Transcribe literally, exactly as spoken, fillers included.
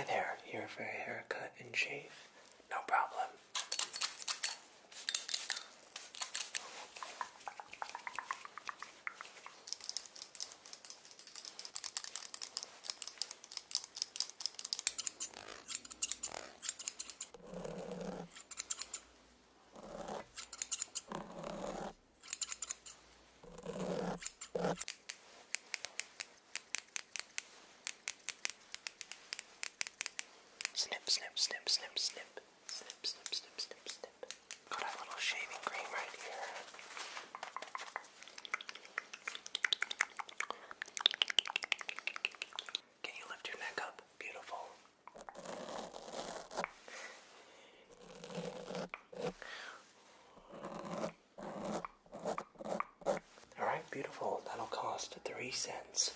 Hi there, here for a haircut and shave? No problem. Snip, snip, snip, snip, snip. Snip, snip, snip, snip, snip. Got a little shaving cream right here. Can you lift your neck up? Beautiful. Alright, beautiful. That'll cost three cents.